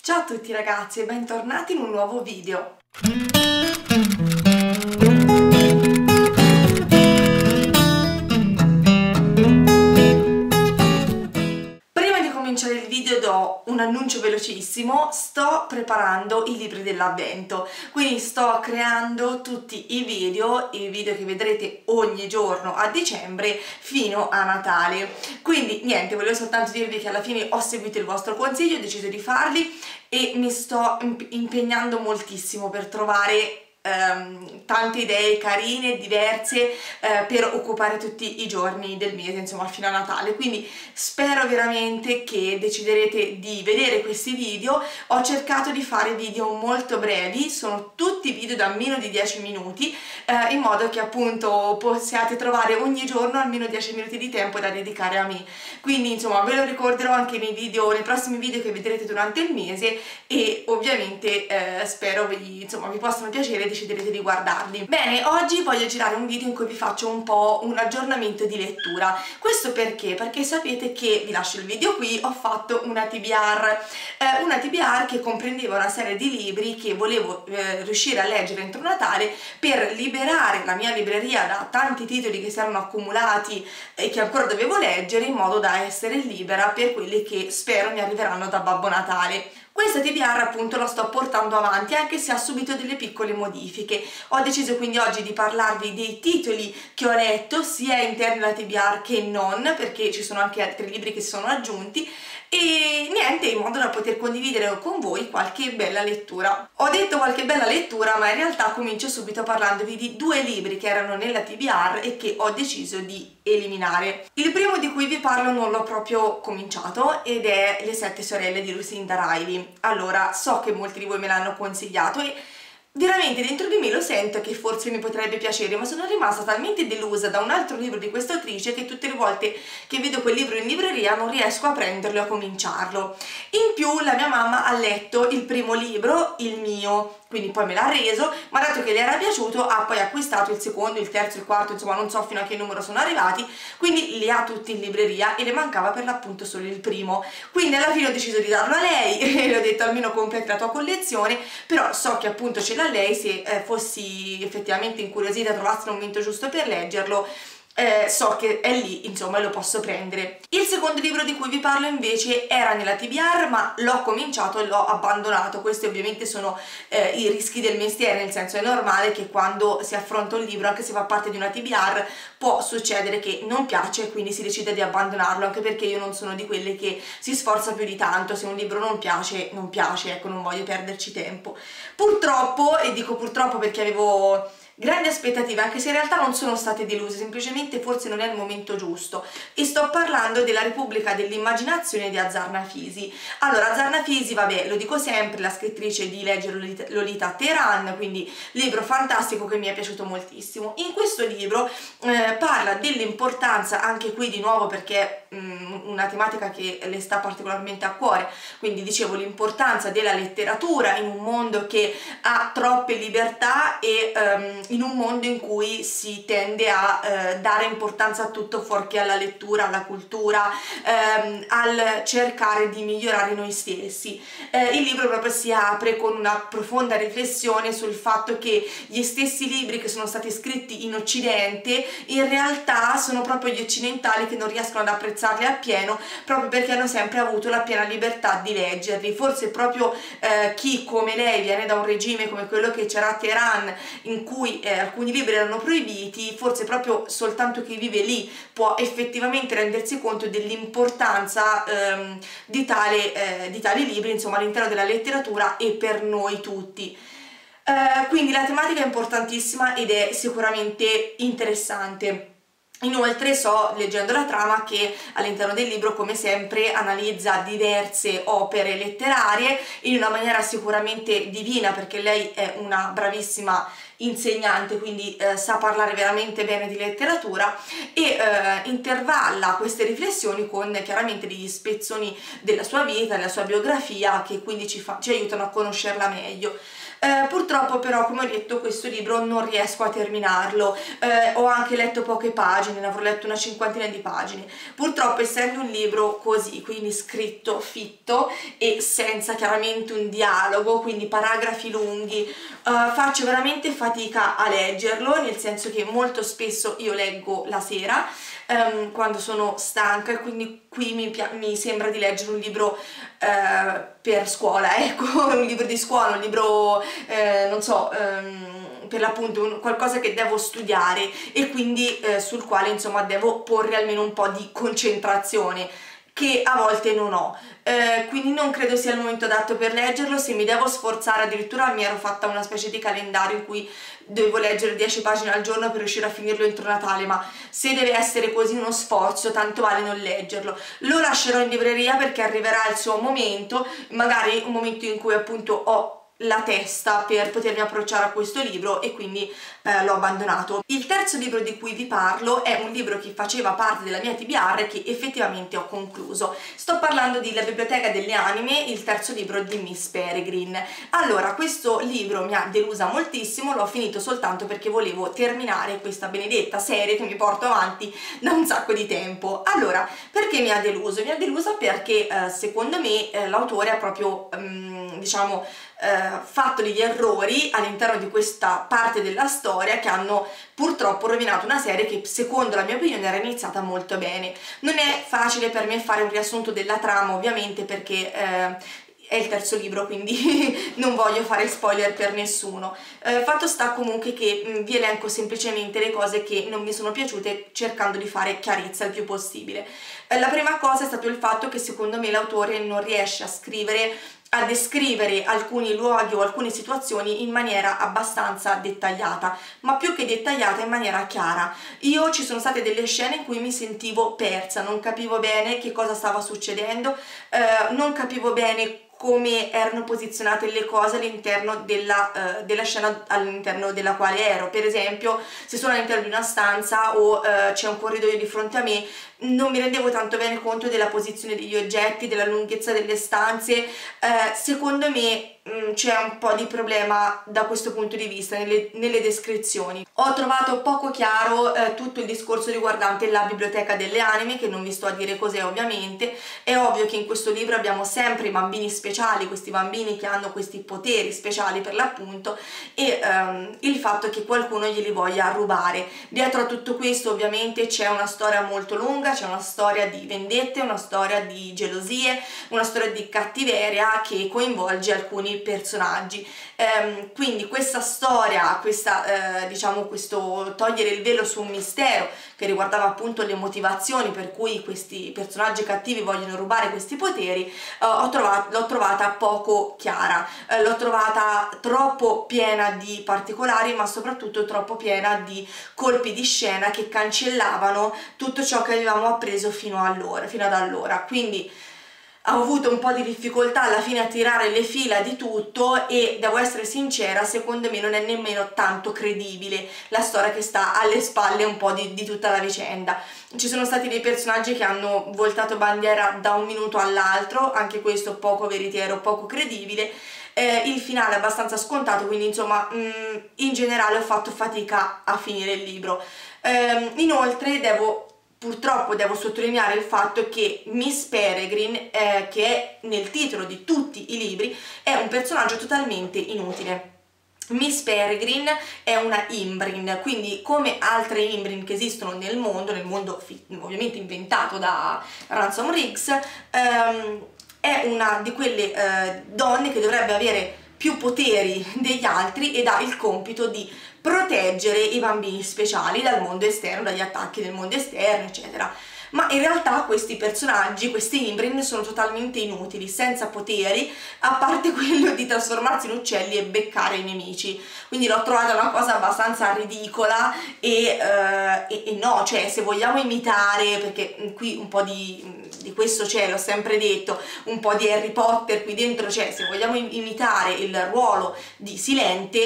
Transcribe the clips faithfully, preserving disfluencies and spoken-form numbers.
Ciao a tutti ragazzi e bentornati in un nuovo video. Prima di cominciare il video do un annuncio velocissimo: sto preparando i libri dell'avvento, quindi sto creando tutti i video, i video che vedrete ogni giorno a dicembre fino a Natale. Quindi niente, volevo soltanto dirvi che alla fine ho seguito il vostro consiglio, ho deciso di farli e mi sto impegnando moltissimo per trovare Um, tante idee carine e diverse uh, per occupare tutti i giorni del mese, insomma fino a Natale. Quindi spero veramente che deciderete di vedere questi video. Ho cercato di fare video molto brevi, sono tutti video da meno di dieci minuti, uh, in modo che appunto possiate trovare ogni giorno almeno dieci minuti di tempo da dedicare a me. Quindi insomma ve lo ricorderò anche nei video, nei prossimi video che vedrete durante il mese, e ovviamente uh, spero vi, insomma, vi possano piacere, deciderete di guardarli. Bene, oggi voglio girare un video in cui vi faccio un po' un aggiornamento di lettura. Questo perché? Perché sapete che, vi lascio il video qui, ho fatto una T B R, eh, una T B R che comprendeva una serie di libri che volevo eh, riuscire a leggere entro Natale per liberare la mia libreria da tanti titoli che si erano accumulati e che ancora dovevo leggere, in modo da essere libera per quelli che spero mi arriveranno da Babbo Natale. Questa T B R appunto la sto portando avanti, anche se ha subito delle piccole modifiche. Ho deciso quindi oggi di parlarvi dei titoli che ho letto, sia interni alla T B R che non, perché ci sono anche altri libri che si sono aggiunti, e niente, in modo da poter condividere con voi qualche bella lettura. Ho detto qualche bella lettura, ma in realtà comincio subito parlandovi di due libri che erano nella T B R e che ho deciso di eliminare. Il primo di cui vi parlo non l'ho proprio cominciato ed è Le sette sorelle di Lucinda Riley. Allora, so che molti di voi me l'hanno consigliato e veramente dentro di me lo sento che forse mi potrebbe piacere, ma sono rimasta talmente delusa da un altro libro di questa autrice che tutte le volte che vedo quel libro in libreria non riesco a prenderlo e a cominciarlo. In più la mia mamma ha letto il primo libro, il mio, quindi poi me l'ha reso, ma dato che le era piaciuto ha poi acquistato il secondo, il terzo, il quarto, insomma non so fino a che numero sono arrivati, quindi li ha tutti in libreria e le mancava per l'appunto solo il primo. Quindi alla fine ho deciso di darlo a lei e le ho detto almeno completa la tua collezione, però so che appunto ce l'ha lei. Se eh, fossi effettivamente incuriosita, trovassi il momento giusto per leggerlo, Eh, so che è lì, insomma, lo posso prendere. Il secondo libro di cui vi parlo invece era nella T B R, ma l'ho cominciato e l'ho abbandonato. Questi ovviamente sono eh, i rischi del mestiere, nel senso è normale che quando si affronta un libro, anche se fa parte di una T B R, può succedere che non piace e quindi si decide di abbandonarlo, anche perché io non sono di quelle che si sforza più di tanto. Se un libro non piace, non piace, ecco, non voglio perderci tempo. Purtroppo, e dico purtroppo perché avevo grandi aspettative, anche se in realtà non sono state deluse, semplicemente forse non è il momento giusto, e sto parlando della Repubblica dell'immaginazione di Azar Nafisi. Allora, Azar Nafisi, vabbè, lo dico sempre, la scrittrice di Legge Lolita, Lolita a Teheran, quindi libro fantastico che mi è piaciuto moltissimo. In questo libro eh, parla dell'importanza, anche qui di nuovo perché mh, una tematica che le sta particolarmente a cuore, quindi dicevo l'importanza della letteratura in un mondo che ha troppe libertà e um, in un mondo in cui si tende a eh, dare importanza a tutto fuorché alla lettura, alla cultura, ehm, al cercare di migliorare noi stessi. Eh, il libro proprio si apre con una profonda riflessione sul fatto che gli stessi libri che sono stati scritti in Occidente in realtà sono proprio gli occidentali che non riescono ad apprezzarli appieno, proprio perché hanno sempre avuto la piena libertà di leggerli. Forse proprio eh, chi come lei viene da un regime come quello che c'era a Teheran, in cui Eh, alcuni libri erano proibiti, forse proprio soltanto chi vive lì può effettivamente rendersi conto dell'importanza ehm, di, tale, eh, di tali libri, insomma, all'interno della letteratura e per noi tutti. Eh, quindi la tematica è importantissima ed è sicuramente interessante. Inoltre so, leggendo la trama, che all'interno del libro, come sempre, analizza diverse opere letterarie in una maniera sicuramente divina, perché lei è una bravissima insegnante, quindi eh, sa parlare veramente bene di letteratura, e eh, intervalla queste riflessioni con chiaramente degli spezzoni della sua vita, della sua biografia, che quindi ci, fa, ci aiutano a conoscerla meglio. Eh, purtroppo però, come ho detto, questo libro non riesco a terminarlo, eh, ho anche letto poche pagine, ne avrò letto una cinquantina di pagine. Purtroppo, essendo un libro così, quindi scritto fitto e senza chiaramente un dialogo, quindi paragrafi lunghi, eh, faccio veramente fatica a leggerlo, nel senso che molto spesso io leggo la sera, Um, quando sono stanca, e quindi qui mi, mi sembra di leggere un libro uh, per scuola, ecco, un libro di scuola, un libro, uh, non so, um, per l'appunto un, qualcosa che devo studiare e quindi uh, sul quale insomma devo porre almeno un po' di concentrazione, che a volte non ho, eh, quindi non credo sia il momento adatto per leggerlo. Se mi devo sforzare, addirittura mi ero fatta una specie di calendario in cui dovevo leggere dieci pagine al giorno per riuscire a finirlo entro Natale, ma se deve essere così uno sforzo, tanto vale non leggerlo. Lo lascerò in libreria perché arriverà il suo momento, magari un momento in cui appunto ho la testa per potermi approcciare a questo libro, e quindi eh, l'ho abbandonato. Il terzo libro di cui vi parlo è un libro che faceva parte della mia T B R, che effettivamente ho concluso. Sto parlando di La biblioteca delle anime, il terzo libro di Miss Peregrine. Allora, questo libro mi ha delusa moltissimo, l'ho finito soltanto perché volevo terminare questa benedetta serie che mi porto avanti da un sacco di tempo. Allora, perché mi ha deluso? Mi ha delusa perché eh, secondo me eh, l'autore ha proprio, um, diciamo, Eh, fatto degli errori all'interno di questa parte della storia che hanno purtroppo rovinato una serie che, secondo la mia opinione, era iniziata molto bene. Non è facile per me fare un riassunto della trama, ovviamente, perché eh, è il terzo libro, quindi non voglio fare spoiler per nessuno. Eh, fatto sta comunque che mh, vi elenco semplicemente le cose che non mi sono piaciute, cercando di fare chiarezza il più possibile. Eh, la prima cosa è stato il fatto che secondo me l'autore non riesce a scrivere a descrivere alcuni luoghi o alcune situazioni in maniera abbastanza dettagliata, ma più che dettagliata, in maniera chiara. Io ci sono state delle scene in cui mi sentivo persa, non capivo bene che cosa stava succedendo, eh, non capivo bene come erano posizionate le cose all'interno della, uh, della scena all'interno della quale ero. Per esempio, se sono all'interno di una stanza o uh, c'è un corridoio di fronte a me, non mi rendevo tanto bene conto della posizione degli oggetti, della lunghezza delle stanze. Uh, secondo me c'è un po' di problema da questo punto di vista nelle, nelle descrizioni. Ho trovato poco chiaro eh, tutto il discorso riguardante la biblioteca delle anime, che non vi sto a dire cos'è ovviamente. È ovvio che in questo libro abbiamo sempre i bambini speciali, questi bambini che hanno questi poteri speciali per l'appunto, e ehm, il fatto che qualcuno glieli voglia rubare. Dietro a tutto questo ovviamente c'è una storia molto lunga, c'è una storia di vendette, una storia di gelosie, una storia di cattiveria che coinvolge alcuni personaggi. Ehm, quindi questa storia, questa, eh, diciamo, questo togliere il velo su un mistero che riguardava appunto le motivazioni per cui questi personaggi cattivi vogliono rubare questi poteri, eh, ho trovato, l'ho trovata poco chiara, eh, l'ho trovata troppo piena di particolari, ma soprattutto troppo piena di colpi di scena che cancellavano tutto ciò che avevamo appreso fino allora, fino ad allora. Quindi ho avuto un po' di difficoltà alla fine a tirare le fila di tutto, e devo essere sincera, secondo me non è nemmeno tanto credibile la storia che sta alle spalle un po' di, di tutta la vicenda. Ci sono stati dei personaggi che hanno voltato bandiera da un minuto all'altro, anche questo poco veritiero, poco credibile. Eh, il finale è abbastanza scontato, quindi insomma mh, in generale ho fatto fatica a finire il libro. Eh, inoltre devo Purtroppo devo sottolineare il fatto che Miss Peregrine, eh, che è nel titolo di tutti i libri, è un personaggio totalmente inutile. Miss Peregrine è una Imbrin, quindi come altre Imbrin che esistono nel mondo, nel mondo ovviamente inventato da Ransom Riggs, ehm, è una di quelle eh, donne che dovrebbe avere più poteri degli altri ed ha il compito di proteggere i bambini speciali dal mondo esterno, dagli attacchi del mondo esterno, eccetera. Ma in realtà questi personaggi, questi Imbrin, sono totalmente inutili, senza poteri, a parte quello di trasformarsi in uccelli e beccare i nemici. Quindi l'ho trovata una cosa abbastanza ridicola e, uh, e, e no, cioè se vogliamo imitare, perché qui un po' di, di questo c'è, l'ho sempre detto, un po' di Harry Potter qui dentro c'è, se vogliamo imitare il ruolo di Silente,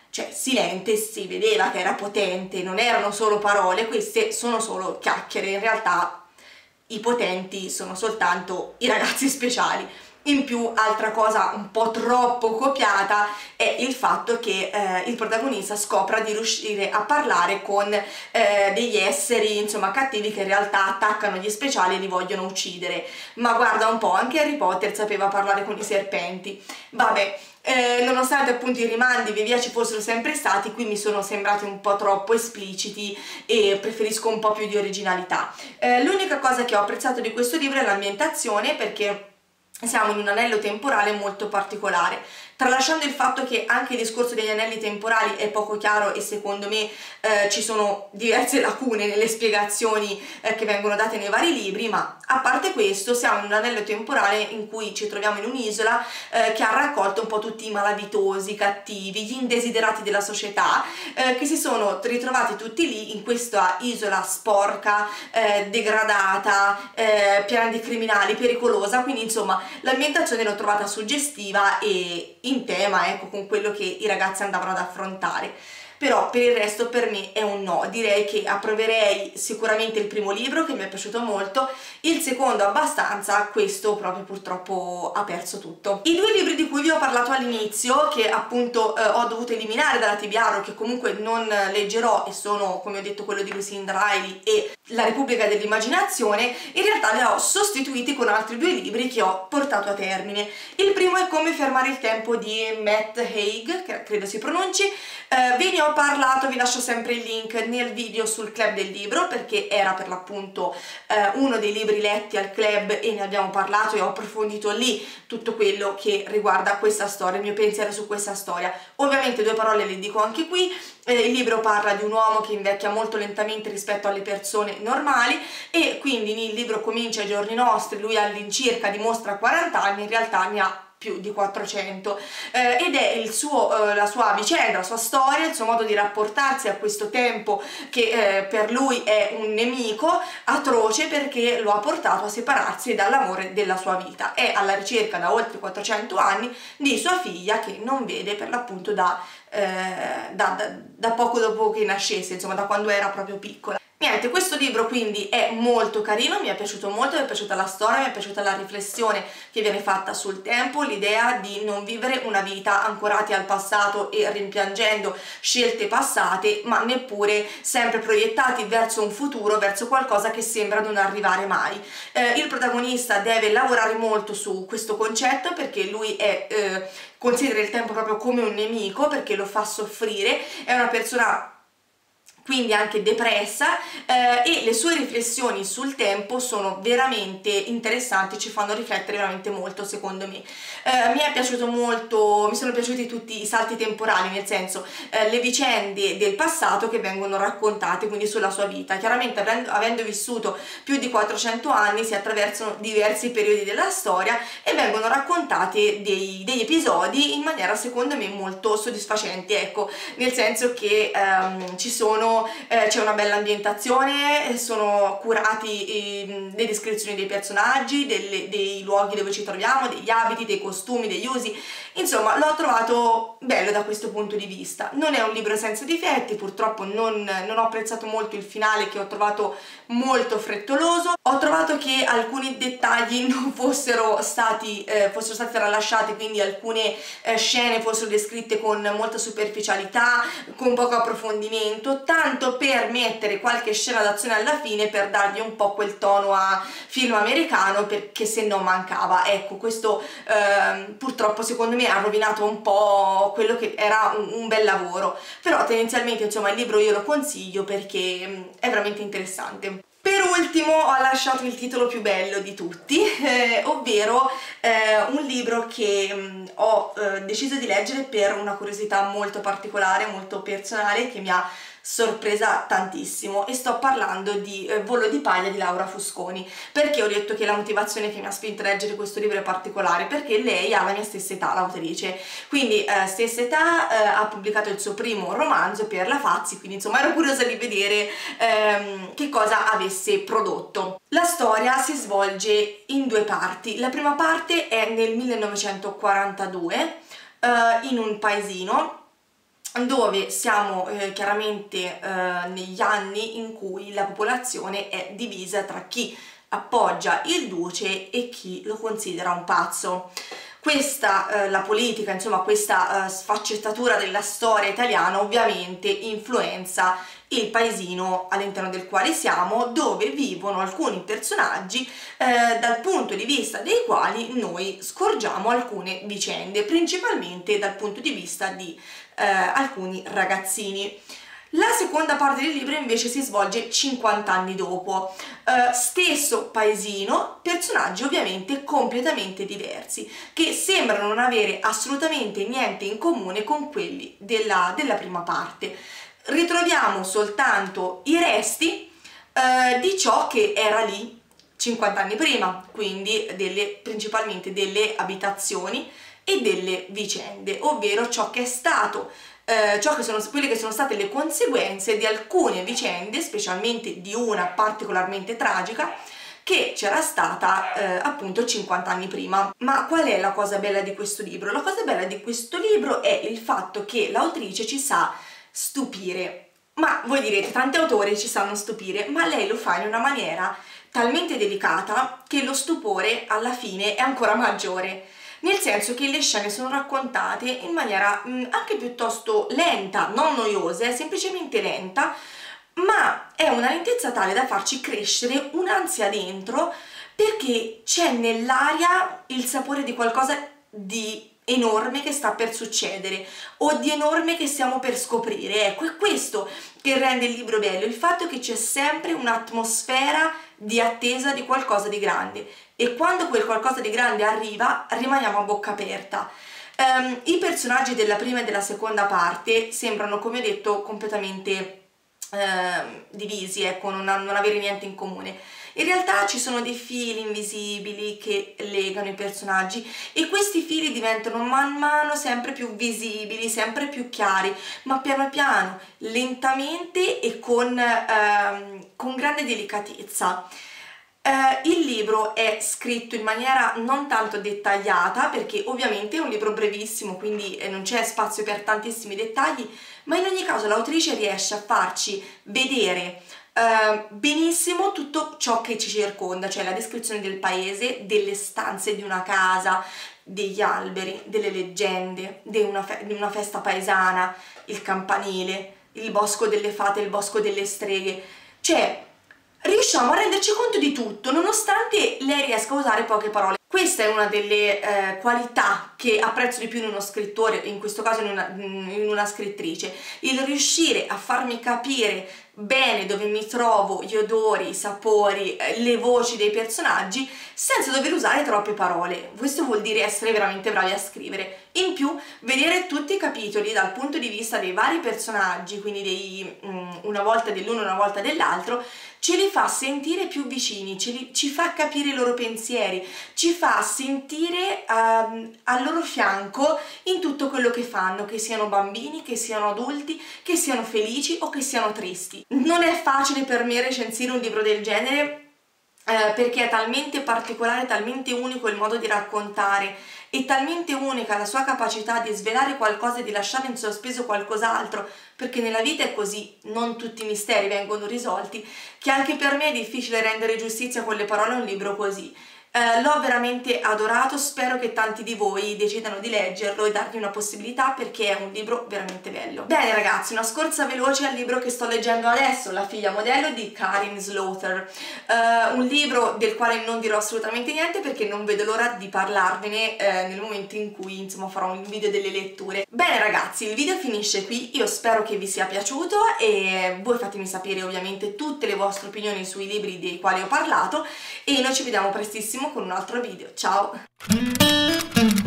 cioè Silente si vedeva che era potente, non erano solo parole, queste sono solo chiacchiere, in realtà i potenti sono soltanto i ragazzi speciali. In più, altra cosa un po' troppo copiata è il fatto che eh, il protagonista scopra di riuscire a parlare con eh, degli esseri, insomma, cattivi che in realtà attaccano gli speciali e li vogliono uccidere. Ma guarda un po', anche Harry Potter sapeva parlare con i serpenti. Vabbè, eh, nonostante appunto i rimandi via via ci fossero sempre stati, qui mi sono sembrati un po' troppo espliciti e preferisco un po' più di originalità. Eh, l'unica cosa che ho apprezzato di questo libro è l'ambientazione, perché siamo in un anello temporale molto particolare. Tralasciando il fatto che anche il discorso degli anelli temporali è poco chiaro e secondo me eh, ci sono diverse lacune nelle spiegazioni eh, che vengono date nei vari libri, ma a parte questo siamo in un anello temporale in cui ci troviamo in un'isola eh, che ha raccolto un po' tutti i malavitosi, i cattivi, gli indesiderati della società eh, che si sono ritrovati tutti lì in questa isola sporca, eh, degradata, eh, piena di criminali, pericolosa, quindi insomma l'ambientazione l'ho trovata suggestiva e in tema, ecco, con quello che i ragazzi andavano ad affrontare. Però per il resto per me è un no, direi che approverei sicuramente il primo libro che mi è piaciuto molto, il secondo abbastanza, questo proprio purtroppo ha perso tutto. I due libri di cui vi ho parlato all'inizio, che appunto eh, ho dovuto eliminare dalla T B R o che comunque non leggerò, e sono, come ho detto, quello di Lucinda Riley e La Repubblica dell'Immaginazione, in realtà li ho sostituiti con altri due libri che ho portato a termine. Il primo è Come fermare il tempo di Matt Haig, che credo si pronunci. Eh, ve ne ho parlato, vi lascio sempre il link nel video sul club del libro, perché era per l'appunto eh, uno dei libri letti al club e ne abbiamo parlato e ho approfondito lì tutto quello che riguarda questa storia, il mio pensiero su questa storia. Ovviamente due parole le dico anche qui. Eh, il libro parla di un uomo che invecchia molto lentamente rispetto alle persone normali e quindi il libro comincia ai giorni nostri, lui all'incirca dimostra quaranta anni, in realtà ne ha più di quattrocento eh, ed è il suo, eh, la sua vicenda, la sua storia, il suo modo di rapportarsi a questo tempo che eh, per lui è un nemico atroce perché lo ha portato a separarsi dall'amore della sua vita. È alla ricerca da oltre quattrocento anni di sua figlia che non vede per l'appunto da, eh, da, da, da poco dopo che nascesse, insomma da quando era proprio piccola. Niente, questo libro quindi è molto carino, mi è piaciuto molto, mi è piaciuta la storia, mi è piaciuta la riflessione che viene fatta sul tempo, l'idea di non vivere una vita ancorati al passato e rimpiangendo scelte passate, ma neppure sempre proiettati verso un futuro, verso qualcosa che sembra non arrivare mai. Eh, il protagonista deve lavorare molto su questo concetto perché lui è... Eh, considera il tempo proprio come un nemico perché lo fa soffrire, è una persona quindi anche depressa eh, e le sue riflessioni sul tempo sono veramente interessanti, ci fanno riflettere veramente molto secondo me. Eh, mi è piaciuto molto, mi sono piaciuti tutti i salti temporali, nel senso eh, le vicende del passato che vengono raccontate quindi sulla sua vita. Chiaramente avendo, avendo vissuto più di quattrocento anni si attraversano diversi periodi della storia e vengono raccontati dei, degli episodi in maniera secondo me molto soddisfacente, ecco, nel senso che ehm, ci sono Eh, c'è una bella ambientazione, sono curati eh, le descrizioni dei personaggi, delle, dei luoghi dove ci troviamo, degli abiti, dei costumi, degli usi, insomma l'ho trovato bello da questo punto di vista. Non è un libro senza difetti, purtroppo non, non ho apprezzato molto il finale che ho trovato molto frettoloso, ho trovato che alcuni dettagli non fossero stati, eh, fossero stati tralasciati, quindi alcune eh, scene fossero descritte con molta superficialità, con poco approfondimento, tanto per mettere qualche scena d'azione alla fine per dargli un po' quel tono a film americano perché se no mancava. Ecco, questo eh, purtroppo secondo me ha rovinato un po' quello che era un, un bel lavoro, però tendenzialmente insomma il libro io lo consiglio perché mh, è veramente interessante. Per ultimo ho lasciato il titolo più bello di tutti, eh, ovvero eh, un libro che mh, ho eh, deciso di leggere per una curiosità molto particolare, molto personale, che mi ha sorpresa tantissimo, e sto parlando di eh, Volo di paglia di Laura Fusconi. Perché ho detto che la motivazione che mi ha spinto a leggere questo libro è particolare? Perché lei ha la mia stessa età, l'autrice, quindi eh, stessa età, eh, ha pubblicato il suo primo romanzo per la Fazzi, quindi insomma ero curiosa di vedere ehm, che cosa avesse prodotto. La storia si svolge in due parti. La prima parte è nel millenovecentoquarantadue eh, in un paesino dove siamo eh, chiaramente eh, negli anni in cui la popolazione è divisa tra chi appoggia il duce e chi lo considera un pazzo. Questa, eh, la politica, insomma questa eh, sfaccettatura della storia italiana ovviamente influenza il paesino all'interno del quale siamo, dove vivono alcuni personaggi eh, dal punto di vista dei quali noi scorgiamo alcune vicende, principalmente dal punto di vista di eh, alcuni ragazzini. La seconda parte del libro invece si svolge cinquanta anni dopo, eh, stesso paesino, personaggi ovviamente completamente diversi, che sembrano non avere assolutamente niente in comune con quelli della, della prima parte. Ritroviamo soltanto i resti eh, di ciò che era lì cinquanta anni prima, quindi delle, principalmente delle abitazioni e delle vicende, ovvero ciò che è stato Eh, ciò che sono, quelle che sono state le conseguenze di alcune vicende, specialmente di una particolarmente tragica, che c'era stata eh, appunto cinquanta anni prima. Ma qual è la cosa bella di questo libro? La cosa bella di questo libro è il fatto che l'autrice ci sa stupire. Ma voi direte, tanti autori ci sanno stupire, ma lei lo fa in una maniera talmente delicata che lo stupore alla fine è ancora maggiore. Nel senso che le scene sono raccontate in maniera mh, anche piuttosto lenta, non noiosa, è semplicemente lenta, ma è una lentezza tale da farci crescere un'ansia dentro, perché c'è nell'aria il sapore di qualcosa di enorme che sta per succedere o di enorme che stiamo per scoprire. Ecco, è questo che rende il libro bello, il fatto che c'è sempre un'atmosfera di attesa di qualcosa di grande, e quando quel qualcosa di grande arriva rimaniamo a bocca aperta. Um, i personaggi della prima e della seconda parte sembrano, come ho detto, completamente uh, divisi, ecco, non, non avere niente in comune. In realtà ci sono dei fili invisibili che legano i personaggi, e questi fili diventano man mano sempre più visibili, sempre più chiari, ma piano piano, lentamente e con, uh, con grande delicatezza. Uh, il libro è scritto in maniera non tanto dettagliata, perché ovviamente è un libro brevissimo, quindi eh, non c'è spazio per tantissimi dettagli, ma in ogni caso l'autrice riesce a farci vedere uh, benissimo tutto ciò che ci circonda, cioè la descrizione del paese, delle stanze di una casa, degli alberi, delle leggende, di una, fe di una festa paesana, il campanile, il bosco delle fate, il bosco delle streghe, cioè riusciamo a renderci conto di tutto, nonostante lei riesca a usare poche parole. Questa è una delle eh, qualità che apprezzo di più in uno scrittore, in questo caso in una, in una scrittrice, il riuscire a farmi capire bene dove mi trovo, gli odori, i sapori, eh, le voci dei personaggi, senza dover usare troppe parole. Questo vuol dire essere veramente bravi a scrivere. In più, vedere tutti i capitoli dal punto di vista dei vari personaggi, quindi dei, um, una volta dell'uno e una volta dell'altro, ce li fa sentire più vicini, ce li, ci fa capire i loro pensieri, ci fa sentire um, al loro fianco in tutto quello che fanno, che siano bambini, che siano adulti, che siano felici o che siano tristi. Non è facile per me recensire un libro del genere, eh, perché è talmente particolare, talmente unico il modo di raccontare, e talmente unica la sua capacità di svelare qualcosa e di lasciare in sospeso qualcos'altro, perché nella vita è così, non tutti i misteri vengono risolti, che anche per me è difficile rendere giustizia con le parole a un libro così. Eh, l'ho veramente adorato, spero che tanti di voi decidano di leggerlo e dargli una possibilità, perché è un libro veramente bello. Bene ragazzi, una scorsa veloce al libro che sto leggendo adesso, La figlia modello di Karin Slaughter, eh, un libro del quale non dirò assolutamente niente perché non vedo l'ora di parlarvene eh, nel momento in cui insomma farò un video delle letture. Bene ragazzi, il video finisce qui, io spero che vi sia piaciuto e voi fatemi sapere ovviamente tutte le vostre opinioni sui libri dei quali ho parlato, e noi ci vediamo prestissimo con un altro video. Ciao!